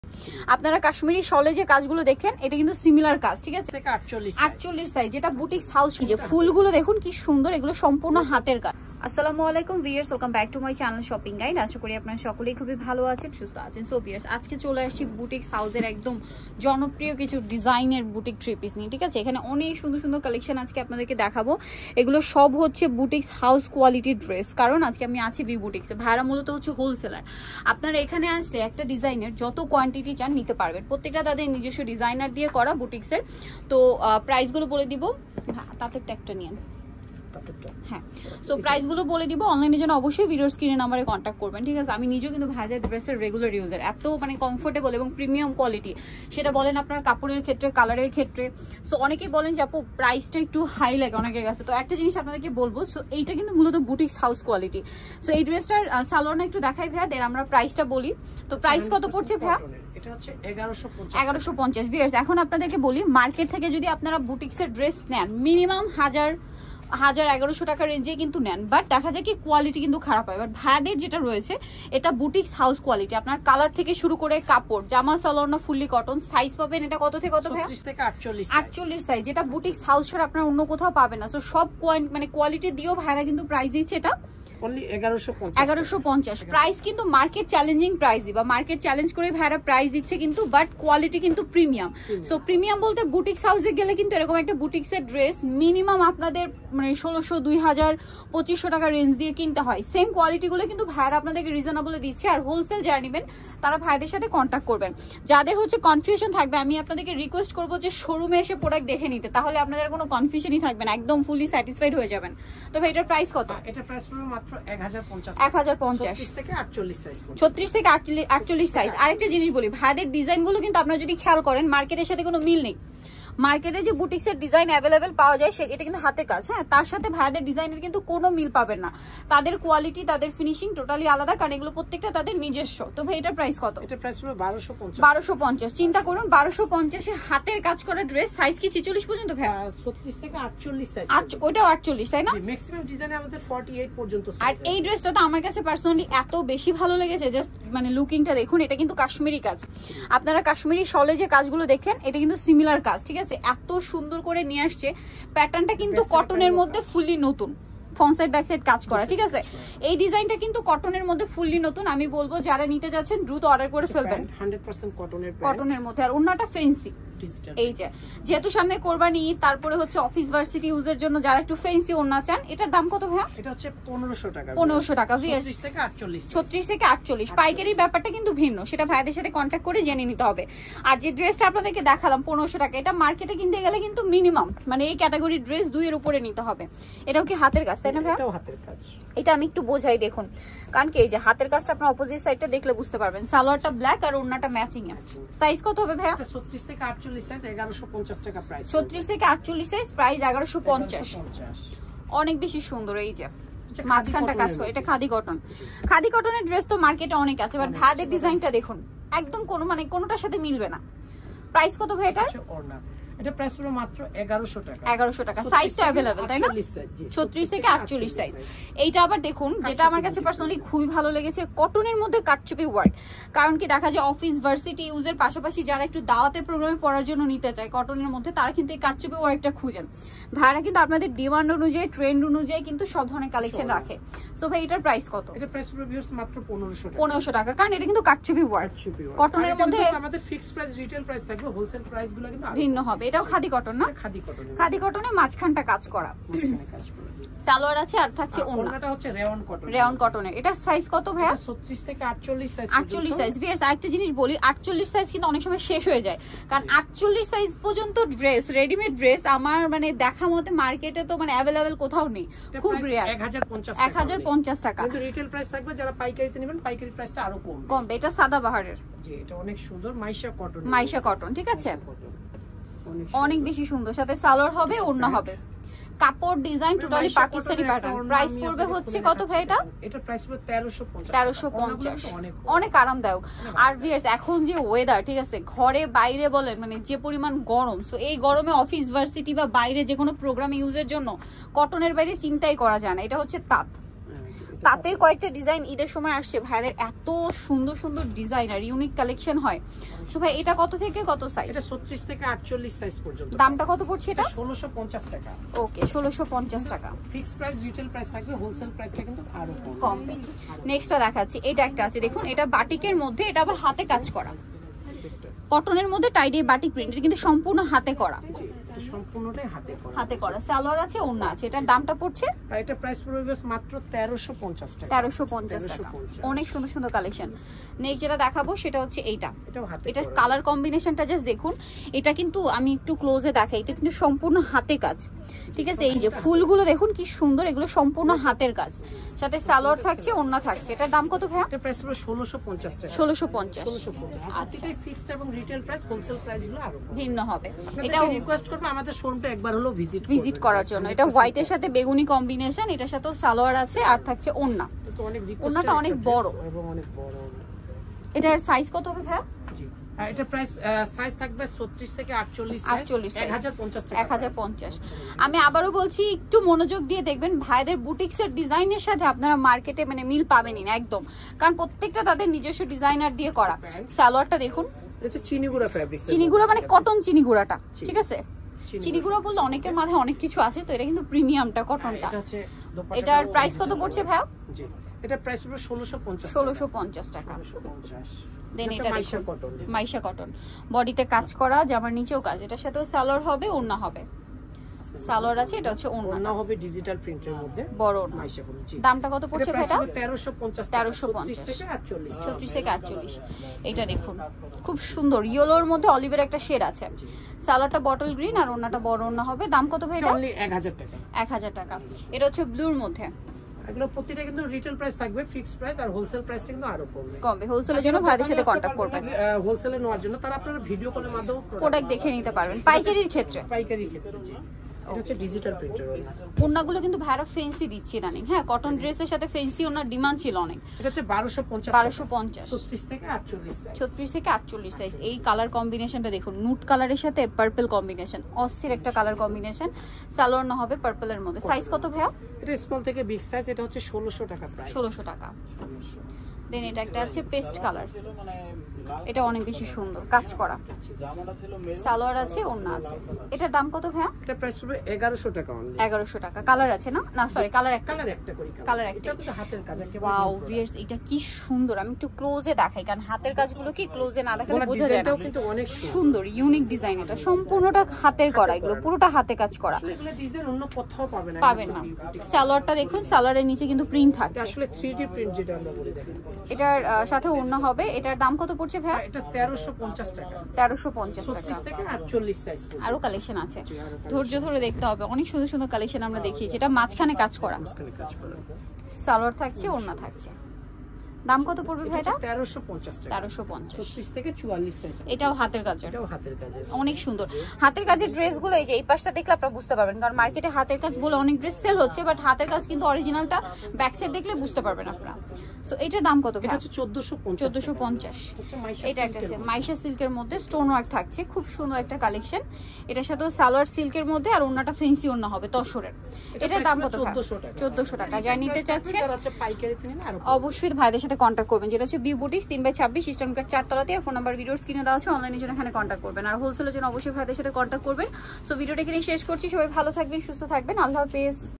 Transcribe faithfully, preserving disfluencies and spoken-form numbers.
আপনারা কাশ্মীরি শলে যে কাজগুলো দেখেন এটা কিন্তু সিমিলার কাজ, ঠিক আছে? আটচল্লিশ সাইজ, যেটা বুটিক্স হাউস। যে ফুলগুলো দেখুন কি সুন্দর, এগুলো সম্পূর্ণ হাতের কাজ। আসসালামু আলাইকুম viewers, welcome back to my channel shopping guide. আশা করি আপনারা সকলেই খুবই ভালো আছেন, সুস্থ আছেন। সো ভিউয়ার্স, আজকে চলে আসছি বুটিক্স হাউসের একদম জনপ্রিয় কিছু ডিজাইনের বুটিক থ্রি পিস নিয়ে, ঠিক আছে? এখানে অনেক সুন্দর সুন্দর কালেকশন আজকে আপনাদেরকে দেখাবো। এগুলো সব হচ্ছে বুটিক্স হাউস কোয়ালিটির ড্রেস, কারণ আজকে আমি আছি বি বুটিক্সে। ভাড়া মূলত হচ্ছে হোলসেলার। আপনারা এখানে আসলে একটা ডিজাইনের যত কোয়ান্টিটি চান নিতে পারবেন। প্রত্যেকটা তাদের নিজস্ব ডিজাইনার দিয়ে করা বুটিক্সের। তো প্রাইসগুলো বলে দিব, তাতে ট্যাগটা নিয়ে হ্যাঁ। সো প্রাইসগুলো বলে দিব। অনলাইনের জন্য অবশ্যই ভিডিওর স্ক্রিনে নাম্বারে কন্ট্যাক্ট করবেন, ঠিক আছে? আমি নিজেও কিন্তু ভাইদের ড্রেসের রেগুলার ইউজার। এত মানে কমফোর্টেবল এবং প্রিমিয়াম কোয়ালিটি, সেটা বলেন আপনার কাপড়ের ক্ষেত্রে, কালারের ক্ষেত্রে। সো অনেকেই বলেন যে আপু প্রাইসটা একটু হাই লাগে অনেকের কাছে। তো একটা জিনিস আপনাদেরকে বলবো, সো এইটা কিন্তু মূলত বুটিক্স হাউস কোয়ালিটি। সো এই ড্রেসটার সালোয়ারটা একটু দেখাই ভাইয়া, দেন আমরা প্রাইসটা বলি। তো প্রাইস কত পড়ছে ভাইয়া? এগারোশো পঞ্চাশ। ভিউয়ার্স, এখন আপনাদেরকে বলি, মার্কেট থেকে যদি আপনারা বুটিক্সের ড্রেস নেন মিনিমাম হাজার হাজার এগারোশো টাকা রেঞ্জে কিন্তু নেন, বাট দেখা যায় কি কোয়ালিটি কিন্তু খারাপ হয়। বাট ভাইদের যেটা রয়েছে এটা বুটিক্স হাউস কোয়ালিটি। আপনার কালার থেকে শুরু করে কাপড়, জামা সালোয়ার না ফুললি কটন। সাইজ পাবেন এটা কত থেকে কত ভাই? আটচল্লিশ সাইজ, যেটা বুটিক্স হাউস ছাড়া আপনার অন্য কোথাও পাবেন না। সো সব মানে কোয়ালিটি দিয়েও ভাইরা কিন্তু প্রাইস দিচ্ছে এটা এগারোশো পঞ্চাশ। প্রাইস কিন্তু মার্কেট চ্যালেঞ্জিং প্রাইস বা মার্কেট চ্যালেঞ্জ করে ভাইরা প্রাইস দিচ্ছে কিন্তু, বাট কোয়ালিটি কিন্তু প্রিমিয়াম। সো প্রিমিয়াম বলতে বুটিক্স হাউসে গেলে কিন্তু এরকম একটা বুটিক্সের ড্রেস মিনিমাম আপনাদের মানে ষোলোশো দুই হাজার পঁচিশশো টাকা রেঞ্জ দিয়ে কিনতে হয়। সেম কোয়ালিটিগুলো কিন্তু ভাইরা আপনাদেরকে রিজনেবলে দিচ্ছে। আর হোলসেল যারা নেবেন তারা ভাইদের সাথে কন্ট্যাক্ট করবেন। যাদের হচ্ছে কনফিউশন থাকবে, আমি আপনাদেরকে রিকোয়েস্ট করবো যে শোরুমে এসে প্রোডাক্ট দেখে নিতে, তাহলে আপনাদের কোনো কনফিউশনই থাকবে না, একদম ফুলি স্যাটিসফাইড হয়ে যাবেন। তো ভাই এটার প্রাইস কত? এটা প্রাইস মাত্র এক হাজার পঞ্চাশ, ছত্রিশ থেকে আটচল্লিশ সাইজ। আরেকটা জিনিস বলি, ভাইদের ডিজাইন গুলো কিন্তু আপনারা যদি খেয়াল করেন মার্কেটের সাথে কোনো মিল নেই। মার্কেটে যে বুটিক্সের ডিজাইন অ্যাভেলেবেল পাওয়া যায় সে এটা কিন্তু হাতে কাজ, হ্যাঁ, তার সাথে ভাইদের ডিজাইনের কিন্তু কোনো মিল পাবেন না। তাদের কোয়ালিটি, তাদের ফিনিশিং টোটালি আলাদা, কারণ এগুলো প্রত্যেকটা তাদের নিজস্ব। তো ভাই এটার প্রাইস কত? এটা প্রাইস হলো বারোশো পঞ্চাশ। চিন্তা করুন বারোশো পঞ্চাশে হাতের কাজ করা ড্রেস। সাইজ কি ছেচল্লিশ পর্যন্ত ভাই? ছত্রিশ থেকে আটচল্লিশ সাইজ। ওইটাও আটচল্লিশ, তাই না? ম্যাক্সিমাম ডিজাইনে আমাদের আটচল্লিশ পর্যন্ত। আর এই ড্রেসটা তো আমার কাছে পার্সোনালি এত বেশি ভালো লেগেছে, জাস্ট মানে লুকিংটা দেখুন। এটা কিন্তু কাশ্মীরি কাজ। আপনারা কাশ্মীরি শলে যে কাজগুলো দেখেন এটা কিন্তু সিমিলার কাজ, ঠিক আছে? এত সুন্দর করে নিয়ে আসছে। প্যাটার্নটা কিন্তু কটনের মধ্যে ফুললি নতুন, ফ্রন্ট সাইড ব্যাক সাইড কাজ করা, ঠিক আছে? এই ডিজাইনটা কিন্তু কটনের মধ্যে ফুললি নতুন। আমি বলবো যারা নিতে যাচ্ছেন দ্রুত অর্ডার করে ফেলবেন। হান্ড্রেড পার্সেন্ট কটনের কটনের মধ্যে। আর ওন্নাটা ফেন্সি। এই যে যেহেতু সামনে কোরবানি, তারপরে হচ্ছে অফিস ভার্সিটি ইউজের জন্য যারা একটু ফেন্সি ওন্না চান, এটার দাম কত ভাই? এটা হচ্ছে পনেরোশো টাকা। পনেরোশো টাকা। ছত্রিশ থেকে আটচল্লিশ। ছত্রিশ থেকে আটচল্লিশ। পাইকারির ব্যাপারটা কিন্তু ভিন্ন, সেটা ভাইদের সাথে কন্ট্যাক্ট করে জেনে নিতে হবে। আর যে ড্রেসটা আপনাদেরকে দেখালাম পনেরোশো টাকা, এটা মার্কেটে কিনতে গেলে কিন্তু মিনিমাম মানে এই ক্যাটাগরির ড্রেস দুইয়ের উপরে নিতে হবে। এটাও কি হাতের কাজ, তাই না ভাই? এটাও হাতের কাজ। এটা আমি একটু বোঝাই দেখুন, কারণ কি এই যে হাতের কাজটা আপনার অপোজিট সাইডটা দেখলে বুঝতে পারবেন। সালোয়ারটা ব্ল্যাক আর ওন্নাটা ম্যাচিং এ। সাইজ কত হবে ভাই? ছত্রিশ থেকে আটচল্লিশ সাইজ, এগারোশো পঞ্চাশ টাকা প্রাইস। ছত্রিশ থেকে আটচল্লিশ সাইজ, প্রাইস এগারোশো পঞ্চাশ। অনেক বেশি সুন্দর। এই যে মাঝখানটা কাজ করে, এটা খাদি কটন। খাদি কটনের ড্রেস তো মার্কেটে অনেক আছে, বাট ভাইদের ডিজাইনটা দেখুন একদম কোনো মানে কোনোটার সাথে মিলবে না। প্রাইস কত ভাই এটার? এটা প্রাইস পুরো মাত্র এগারোশো টাকা। এগারোশো টাকা। সাইজ তো अवेलेबल, তাই না? ছত্রিশ থেকে আটচল্লিশ সাইজ। এইটা আবার দেখুন, যেটা আমার কাছে পার্সোনালি খুবই ভালো লেগেছে, কটনের মধ্যে কাটচুপি ওয়ার্ক। কারণ কি দেখা যায় অফিস ভার্সিটি ইউজের পাশাপাশি যারা একটু দাওয়াতে প্রোগ্রামে পড়ার জন্য নিতে চায় কটনের মধ্যে, তারা কিন্তু এই কাটচুপি ওয়ার্কটা খুঁজেন। ভাইরা কিন্তু আপনাদের ডিমান্ড অনুযায়ী, ট্রেন্ড অনুযায়ী কিন্তু সব ধরনের কালেকশন রাখে। সো ভাই এটার প্রাইস কত? এটা প্রাইস পুরো ভিউয়ার্স মাত্র পনেরোশো টাকা। পনেরোশো টাকা, কারণ এটা কিন্তু কাটচুপি ওয়ার্ক। কটনের মধ্যে আমাদের ফিক্সড প্রাইস, রিটেল প্রাইস থাকবে, হোলসেল প্রাইসগুলো কিন্তু ভিন্ন হবে। এটাও খাদি কটন না? খাদি কটন। খাদি কটনে মাঝখানটা কাজ করা, কাজ করা। সালোয়ার আছে আর থাকছে ওন্নাটা হচ্ছে রেয়ন কটন। রেয়ন কটনের। এটা সাইজ কত ভাইয়া? ছত্রিশ থেকে আটচল্লিশ সাইজ। আটচল্লিশ সাইজ। ভিউয়ার্স আরেকটা জিনিস বলি, আটচল্লিশ সাইজ কিন্তু অনেক সময় শেষ হয়ে যায়, কারণ আটচল্লিশ সাইজ পর্যন্ত ড্রেস, রেডিমেড ড্রেস আমার মানে দেখা মতে মার্কেটে তো মানে अवेलेबल কোথাও নেই, খুব রেয়ার। এক হাজার পঞ্চাশ টাকা। কিন্তু রিটেল প্রাইস থাকবে, যারা পাইকারিতে নেবেন পাইকারি প্রাইসটা আরো কম কম। এটা সাদা বাহারের। জি, এটা অনেক সুন্দর মাইশা কটন। মাইশা কটন, ঠিক আছে? অনেক বেশি সুন্দর। সাথে সালোয়ার হবে, ওড়না হবে। কাপড় design totally Pakistani pattern. Price পড়বে হচ্ছে কত ভাই এটা? এটা প্রাইস পড়বে তেরোশো পঞ্চাশ। তেরোশো পঞ্চাশ। অনেক আরামদায়ক। আর ভিউয়ার্স এখন যে ওয়েদার, ঠিক আছে, ঘরে বাইরে বলেন মানে যে পরিমাণ গরম, সো এই গরমে অফিস ভার্সিটি বা বাইরে যে কোনো প্রোগ্রাম ইউজের জন্য কটনের বাইরে চিন্তাই করা যায় না। এটা হচ্ছে তাঁত। তাঁতের কয়েকটা ডিজাইন ঈদের সময় আসছে ভাইদের, এত সুন্দর সুন্দর ডিজাইন আর ইউনিক কালেকশন হয়। তো ভাই এটা কত থেকে কত সাইজ? এটা ছত্রিশ থেকে আটচল্লিশ সাইজ পর্যন্ত। দামটা কত পড়ছে এটা? ষোলোশো পঞ্চাশ টাকা। ওকে, ষোলোশো পঞ্চাশ টাকা ফিক্সড প্রাইস, রিটেল প্রাইস থাকবে, হোলসেল প্রাইসটা কিন্তু আরো কম। নেক্সটটা দেখাচ্ছি, এটা একটা আছে দেখুন, এটা বাটিকের মধ্যে, এটা আবার হাতে কাজ করা, কটনের মধ্যে টাইডি বাটিক প্রিন্ট, কিন্তু সম্পূর্ণ হাতে করা, সম্পূর্ণটাই হাতে করা, হাতে করা। সালোয়ার আছে, ওড়না আছে। এটার দামটা পড়ছে, এটা প্রাইস পড়বে মাত্র তেরোশো পঞ্চাশ টাকা। তেরোশো পঞ্চাশ টাকা। অনেক সুন্দর সুন্দর কালেকশন। নেক্সট যেটা দেখাবো সেটা হচ্ছে এইটা, এটাও হাতে, এটার কালার কম্বিনেশনটা জাস্ট দেখুন। এটা কিন্তু আমি একটু ক্লোজে দেখাই, এটা কিন্তু সম্পূর্ণ হাতে কাজ, ঠিক আছে? এই যে ফুলগুলো দেখুন কি সুন্দর, এগুলো সম্পূর্ণ হাতের কাজ, সাথে সালোয়ার থাকছে, ওড়না থাকছে। এটার দাম কত ভাইয়া? এটা প্রাইস পড়বে ষোলোশো পঞ্চাশ টাকা। ষোলোশো পঞ্চাশ। আচ্ছা, এটা ফিক্সড এবং রিটেল প্রাইস, হোলসেল প্রাইসগুলো আরো ভিন্ন হবে। এটা রিকোয়েস্ট করব আমাদের শোরুমটা একবার হলো ভিজিট ভিজিট করার জন্য। এটা হোয়াইটের সাথে বেগুনি কম্বিনেশন, এটার সাথেও সালোয়ার আছে আর থাকছে ওড়না। তো অনেক রিকোয়েস্ট, ওড়নাটা অনেক বড় এবং অনেক বড়। এটার সাইজ কত হবে ভাইয়া? জি, এটা প্রাইস সাইজ থাকবে ছত্রিশ থেকে আটচল্লিশ, আটচল্লিশ, এক হাজার পঞ্চাশ টাকা। এক হাজার পঞ্চাশ। আমি আবারও বলছি, একটু মনোযোগ দিয়ে দেখবেন, ভাইদের বুটিক্সের ডিজাইনের সাথে আপনারা মার্কেটে মানে মিল পাবেনই না একদম, কারণ প্রত্যেকটা তাদের নিজস্ব ডিজাইনার দিয়ে করা। সালোয়ারটা দেখুন, এটা হচ্ছে চিনিগুড়া ফ্যাব্রিক, চিনিগুড়া মানে কটন চিনিগুড়াটা, ঠিক আছে? চিনিগুড়া বলতে অনেকের মাথায় অনেক কিছু আছে, তো এটা কিন্তু প্রিমিয়ামটা, কটনটা। এটার প্রাইস কত পড়ছে ভাইয়া? জি, এটা প্রাইস পড়বে ষোলোশো পঞ্চাশ, ষোলোশো পঞ্চাশ টাকা। ষোলোশো পঞ্চাশ। দেন এটা দেখুন, মাইশা কটন, বডিতে কাজ করা, জামার নিচেও কাজ, এটার সাথেও সালোয়ার হবে, ওড়না হবে। সালোয়ার আছে, এটা হচ্ছে ওড়না হবে ডিজিটাল প্রিন্টের মধ্যে, বড় ওড়না। মাইশা কটন। জি, দামটা কত পড়ছে ভাইটা? তেরোশো পঞ্চাশ, তেরোশো পঞ্চাশ থেকে আটচল্লিশ, ছত্রিশ থেকে আটচল্লিশ। এটা দেখুন খুব সুন্দর, ইয়েলোর মধ্যে অলিভের একটা শেড আছে। সালোয়ারটা বটল গ্রিন আর ওড়নাটা বড় ওড়না হবে। দাম কত ভাই এটা? অনলি এক হাজার টাকা। এক হাজার টাকা। এটা হচ্ছে ব্লুর মধ্যে। এগুলো প্রতিটা কিন্তু রিটেল প্রাইস থাকবে, ফিক্সড প্রাইস, আর হোলসেল প্রাইসটা কিন্তু আরো কমবে। কমবে, হোলসেলের জন্য ভাইদের সাথে কন্টাক্ট করবেন। হোলসেলে নেওয়ার জন্য তারা আপনারা ভিডিও কলের মাধ্যমে প্রোডাক্ট দেখে নিতে পারবেন। পাইকারির ক্ষেত্রে, পাইকারির ক্ষেত্রে জি, এটা হচ্ছে ডিজিটাল প্রিন্টার ওড়না। ওড়নাগুলো কিন্তু ভাইরা ফেন্সি দিচ্ছে ইদানিং, হ্যাঁ, কটন ড্রেসের সাথে ফেন্সি ওড়নার ডিমান্ড ছিল অনেক। এটা হচ্ছে বারোশো পঞ্চাশ, বারোশো পঞ্চাশ, ছত্রিশ থেকে আটচল্লিশ সাইজ, ছত্রিশ থেকে আটচল্লিশ সাইজ। এই কালার কম্বিনেশনটা দেখুন, নুট কালারের সাথে পার্পল কম্বিনেশন, অস্থির একটা কালার কম্বিনেশন। সালোয়ার না হবে পার্পলের মধ্যে। সাইজ কত ভাইয়া? এটা স্মল থেকে বিগ সাইজ, এটা হচ্ছে ষোলোশো টাকা প্রাইস, ষোলোশো টাকা। দেন এটা একটা আছে পেস্ট কালার, এটা অনেক বেশি সুন্দর, কাজ করা, সালোয়ার আছে, ওড়না আছে। এটার দাম কত ভাইয়া? এটা প্রাইস পড়বে এগারোশো টাকা অনলি। এগারোশো টাকা। কালার আছে না? না সরি, কালার একটা, কালার একটা করি, কালার একটা। এটা কিন্তু হাতের কাজ একেবারে। ওয়াও ভিউয়ার্স, এটা কি সুন্দর। আমি একটু ক্লোজে দেখাই, কারণ হাতের কাজগুলো কি ক্লোজে না দেখালে বোঝা যায় না। কিন্তু অনেক সুন্দর ইউনিক ডিজাইন, এটা সম্পূর্ণটা হাতের করা, এগুলো পুরোটা হাতে কাজ করা, এগুলো ডিজাইন অন্য কোথাও পাবেন না, পাবেন না। সালোয়ারটা দেখুন, সালোয়ারের নিচে কিন্তু প্রিন্ট থাকছে, আসলে থ্রি ডি প্রিন্ট যেটা আমরা বলি। দেখেন এটার সাথে ওড়না হবে। এটার দাম কত পড়ছে ভাই? এটা তেরোশো পঞ্চাশ টাকা, তেরোশো পঞ্চাশ টাকা। ছত্রিশ থেকে আটচল্লিশ সাইজ। আরো কালেকশন আছে, ধৈর্য ধরে দেখতে হবে। অনেক সুন্দর সুন্দর কালেকশন আমরা দেখিয়েছি। এটা মাঝখানে কাজ করা, সালোয়ার থাকছে, ওড়না থাকছে। দাম কত পড়বে ভাই এটা? তেরোশো পঞ্চাশ টাকা, তেরোশো পঞ্চাশ, ছত্রিশ থেকে চুয়াল্লিশ সাইজ। এটাও হাতের কাজের, এটাও হাতের কাজের, অনেক সুন্দর। হাতের কাজের ড্রেসগুলো এই যে এই পাশটা দেখলে আপনারা বুঝতে পারবেন, কারণ মার্কেটে হাতের কাজ বলে অনেক ড্রেস সেল হচ্ছে, বাট হাতের কাজ কিন্তু অরিজিনালটা ব্যাক সাইড দেখলে বুঝতে পারবেন আপনারা। সো এটার দাম কত ভাই? এটা হচ্ছে চোদ্দোশো পঞ্চাশ, চোদ্দোশো পঞ্চাশ। এটা একটা আছে মাইশা সিল্কের মধ্যে, স্টোন ওয়ার্ক থাকছে, খুব সুন্দর একটা কালেকশন। এটার সাথে সালোয়ার সিল্কের মধ্যে আর ওন্নাটা ফেন্সি ওন্না হবে তসরের। এটার দাম কত? চোদ্দোশো টাকা। যারা নিতে চাচ্ছে অবশ্যই ভাইদের সাথে কন্ট্যাক্ট করবেন, যেটা হচ্ছে বিউ বুটিক্স তিন বাই ছাব্বিশ ইস্টার্ন কার্ড চারতলাতে। আর ফোন নাম্বার ভিডিওর স্ক্রিনে দেওয়া আছে, অনলাইনের জন্য এখানে কন্ট্যাক্ট করবেন। আর হোলসেলের জন্য অবশ্যই ভাইদের সাথে কন্ট্যাক্ট করবেন। সো ভিডিওটা এখানে শেষ করছি, সবাই ভালো থাকবেন, সুস্থ থাকবেন, আল্লাহ হাফেজ।